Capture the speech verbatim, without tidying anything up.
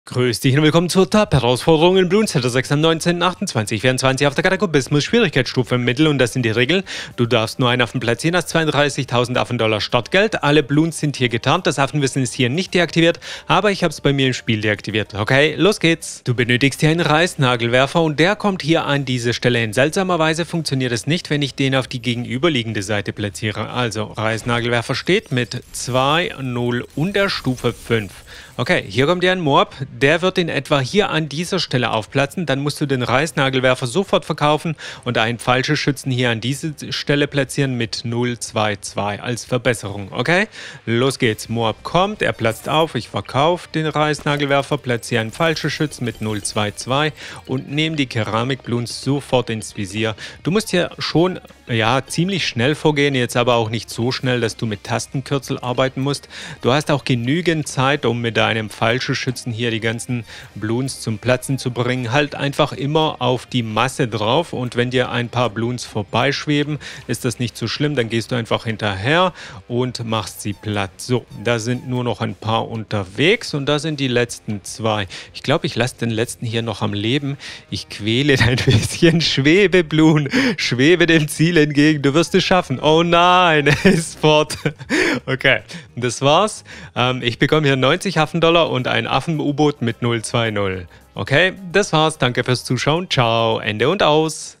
Grüß dich und willkommen zur Top-Herausforderung in Bloons Center sechs am neunzehnten achten zweitausendvierundzwanzig auf der Katakombismus Schwierigkeitsstufe Mittel, und das sind die Regeln. Du darfst nur einen Affen platzieren, hast zweiunddreißigtausend Affendollar Startgeld. Alle Bloons sind hier getarnt, das Affenwissen ist hier nicht deaktiviert, aber ich habe es bei mir im Spiel deaktiviert. Okay, los geht's. Du benötigst hier einen Reißnagelwerfer und der kommt hier an diese Stelle hin. Seltsamerweise funktioniert es nicht, wenn ich den auf die gegenüberliegende Seite platziere. Also, Reißnagelwerfer steht mit zwei, null und der Stufe fünf. Okay, hier kommt ja ein Mob, der wird in etwa hier an dieser Stelle aufplatzen, dann musst du den Reißnagelwerfer sofort verkaufen und einen falschen Schützen hier an diese Stelle platzieren mit null zwei zwei als Verbesserung, okay? Los geht's, Mob kommt, er platzt auf, ich verkaufe den Reißnagelwerfer, platziere einen falschen Schützen mit null zwei zwei und nehme die Keramikbloons sofort ins Visier. Du musst hier schon, ja, ziemlich schnell vorgehen, jetzt aber auch nicht so schnell, dass du mit Tastenkürzel arbeiten musst. Du hast auch genügend Zeit, um mit deinem falschen Schützen hier die ganzen Bloons zum Platzen zu bringen. Halt einfach immer auf die Masse drauf, und wenn dir ein paar Bloons vorbeischweben, ist das nicht so schlimm, dann gehst du einfach hinterher und machst sie platt. So, da sind nur noch ein paar unterwegs und da sind die letzten zwei. Ich glaube, ich lasse den letzten hier noch am Leben. Ich quäle ein bisschen. Schwebe, Bloon, schwebe dem Ziel entgegen, du wirst es schaffen. Oh nein, er ist fort. Okay, das war's. Ähm, ich bekomme hier neunzig Affendollar und ein Affen-U-Boot mit null zwei null. Okay, das war's. Danke fürs Zuschauen. Ciao, Ende und aus.